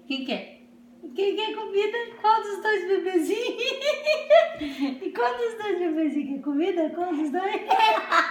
Quem quer? Quem quer comida? Qual dos dois bebezinhos? E qual dos dois bebezinhos quer comida? Qual dos dois?